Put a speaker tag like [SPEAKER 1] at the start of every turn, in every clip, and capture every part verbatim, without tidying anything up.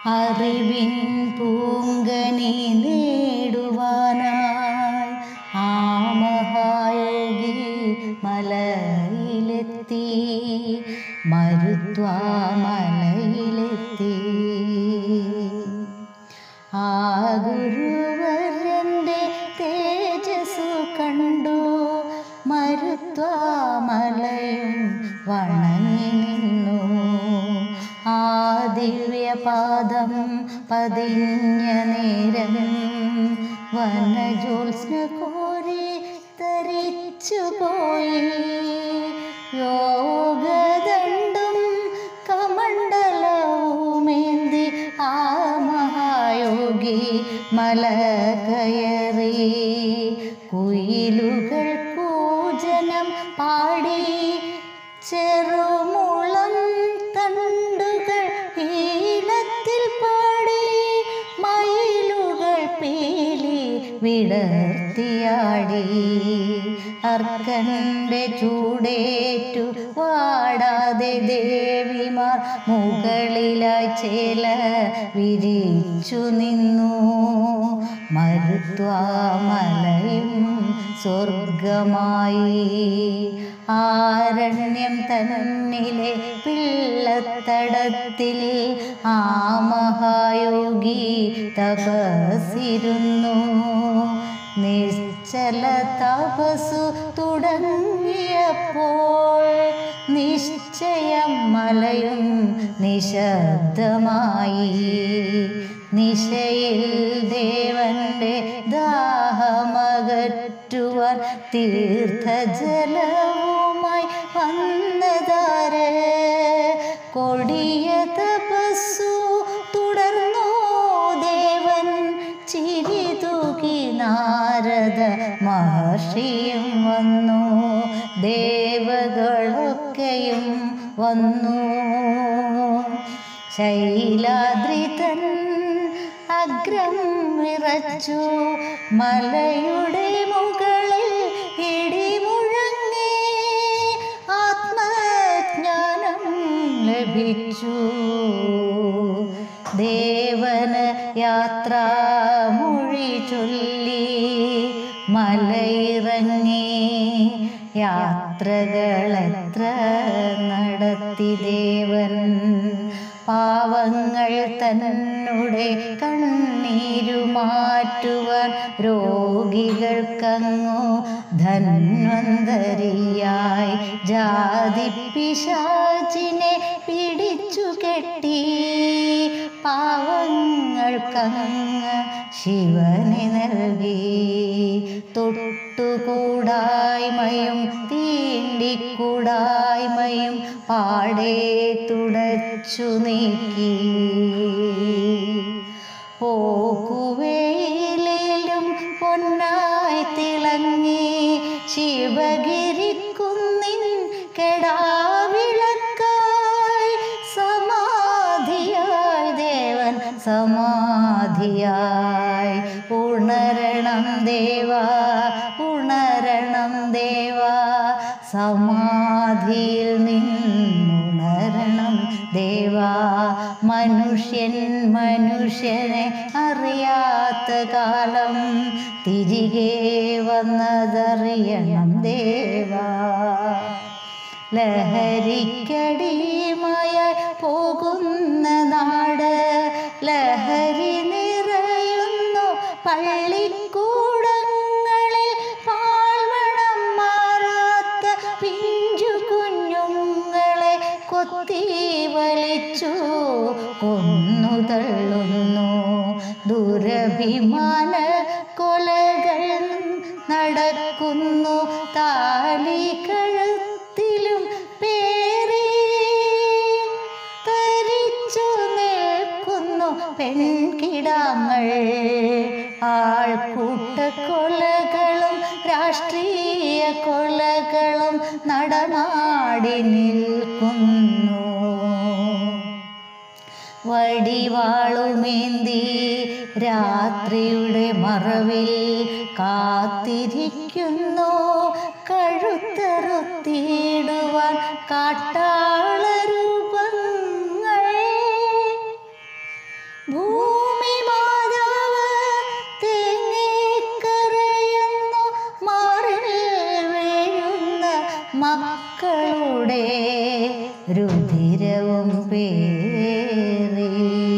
[SPEAKER 1] അറിവിൻ പൂങ്കനി നേടുവാനായി ആ മഹായോഗി മലയിലെത്തി, മരുത്വാ മലയിലെത്തി. ആ ഗുരുവരൻ്റെ തേജസ്സു കണ്ടു മരുത്വാ മലയും വണങ്ങി നിന്നു. ആ ദിവ്യപാദം പതിഞ്ഞ നേരം വനജോത്സ്ന കോരി തരിച്ചുപോയി. യോഗദണ്ഡും കമണ്ഡലവുമേന്തി ആ മഹായോഗി മല കയറി. കുയിലുകൾ പൂജനം പാടി, ചെറുമുളം തണ്ടുകൾ ഈണത്തിൽ പാടി, മയിലുകൾ പീലി വിടർത്തിയാടി. അർക്കൻ്റെ ചൂടേറ്റു വാടാതെ ദേവിമാർ മുകളിലായി ചേല വിരിച്ചു നിന്നു. മരുത്വാ മലയും സ്വർഗമായി. ആരണ്യം തന്നിലെ പിള്ളത്തടത്തിൽ ആ മഹായോഗി തപസ്സിരുന്നു. നിശ്ചല തപസ്സു തുടങ്ങിയപ്പോൾ നിശ്ചയം മലയും നിശബ്ദമായി. നിശയിൽ ദേവന്റെ ദാഹമകറ്റുവാൻ തീർത്ഥജലവുമായി വന്നതാര്? കൊടിയ തപസ്സു തുടർന്നു ദേവൻ. ചിരി തൂകി നാരദ മഹർഷിയും വന്നു. ദേവകളൊക്കെയും വന്നു. ശൈലാദ്രി തൻ അഗ്രം വിറച്ചു. മലയുടെ മുകളിൽ ഇടിമുഴങ്ങി. ആത്മജ്ഞാനം ലഭിച്ചു. ദേവന് യാത്രാമൊഴി ചൊല്ലി മലയിറങ്ങി. യാത്രകളെത്ര നടത്തി ദേവൻ. പാവങ്ങൾ തന്നെ കണ്ണീരു മാറ്റുവാൻ രോഗികൾക്കങ്ങു ധന്വന്തരിയായി ജാതി പിശാചിനെ പിടിച്ചു കെട്ടി. പാവങ്ങൾക്കങ്ങ് ശിവനെ നൽകി. തൊട്ടുകൂടായ്മയും തീണ്ടിക്കൂടായ്മയും പാടെ തുടച്ചു നീക്കി. പോക്കുവേലിലും പൊന്നായി തിളങ്ങി. ശിവഗിരിക്കുന്നിൻ കെടാവിളക്കായി സമാധിയായി ദേവൻ സമാധിയായി. ഉണരണം ദേവാ, ഉണരണം ദേവാ, സമാധിയിൽ നിന്നുണരണം ദേവാ. മനുഷ്യൻ മനുഷ്യനെ അറിയാത്ത കാലം തിരികെ വന്നതറിയണം ദേവാ. ലഹരിക്കടിമയായി പോകുന്ന നാട്, ലഹരി നിറയുന്നു പള്ളിക്കൂടങ്ങളിൽ. പാൽമണം മാറാത്ത പിഞ്ചു കുഞ്ഞുങ്ങളെ കൊത്തി വലിച്ചു കൊന്നു തള്ളുന്നു. ദുരഭിമാന കൊലകൾ നടക്കുന്നു. താലി കഴുത്തിലും പേറി തരിച്ചു നിൽക്കുന്നു പെൺകിടാങ്ങൾ. ആൾക്കൂട്ട കൊലകളും രാഷ്ട്രീയ കൊലകളും നടമാടി നിൽക്കുന്നു. വടിവാളുമേന്തി രാത്രിയുടെ മറവിൽ കാത്തിരിക്കുന്നു. കഴുത്തറുത്തിടുവാൻ കാട്ടാളരൂപങ്ങൾ. മക്കളുടെ രുധിരവും പേറി.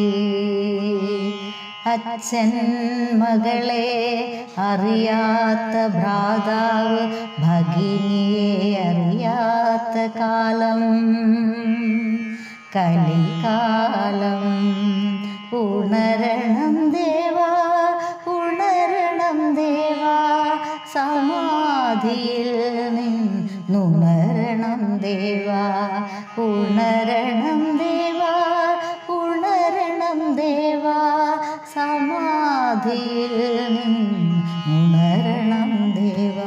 [SPEAKER 1] അച്ഛൻ മകളെ അറിയാത്ത ഭ്രാതാവ് ഭഗിനിയെ അറിയാത്ത കാലം കലികാലം. ഉണരണം ദേവാ, ഉണരണം ദേവാ, സമാധിയിൽ നിന്നുണരണം ദേവാ. ഉണരണം ദേവാ, ഉണരണം ദേവാ, സമാധിയിൽ നിന്നുണരണം ദേവാ.